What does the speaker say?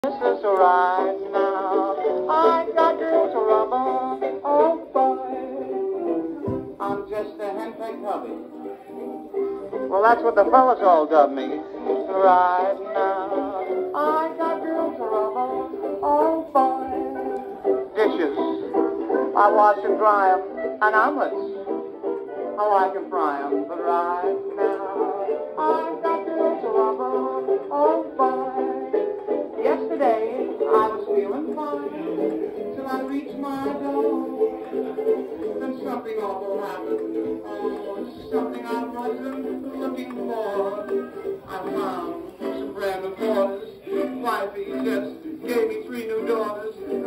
This is right now. I got girls to rubber. Oh boy, I'm just a henpecked hubby. Well, that's what the fellas all dub me. Right now, I got girls to rubber. Oh boy, dishes, I wash and dry 'em, and omelets, oh I can fry 'em. But right now, I got girls to rubber. Oh boy. Yesterday, I was feeling fine till I reached my door. Then something awful happened. Oh, something I wasn't looking for. I found some brand new quarters. Wifey just gave me 3 new daughters.